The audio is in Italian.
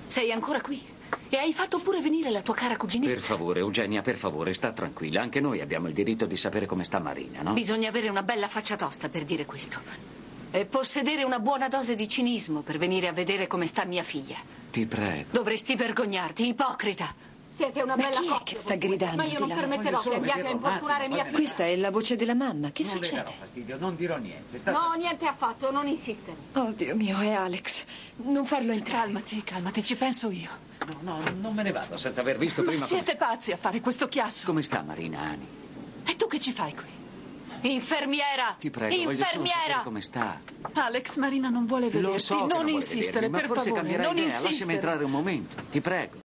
Sei ancora qui? E hai fatto pure venire la tua cara cuginetta? Per favore, Eugenia, per favore, sta tranquilla. Anche noi abbiamo il diritto di sapere come sta Marina, no? Bisogna avere una bella faccia tosta per dire questo. E possedere una buona dose di cinismo per venire a vedere come sta mia figlia. Ti prego. Dovresti vergognarti, ipocrita. Siete una bella chi è coppia. che sta gridando Ma io non di là? permetterò che andiate a importunare mia figlia. Questa è la voce della mamma. Che Non le darò succede? fastidio, non dirò niente. No, niente affatto, non insistere. Oh, Dio mio, è Alex. Non farlo entrare. Calmati, calmati, ci penso io. No, non me ne vado senza aver visto Ma prima siete pazzi a fare questo chiasso. come sta Marina, Ani. E tu che ci fai qui? Infermiera! Ti prego, voglio solo sapere Infermiera! come sta. Alex, Marina non vuole vederti. Lo so che non vuole insistere, vedermi, per ma forse favore. cambierà Non idea. insistere. Lasciami entrare un momento, ti prego.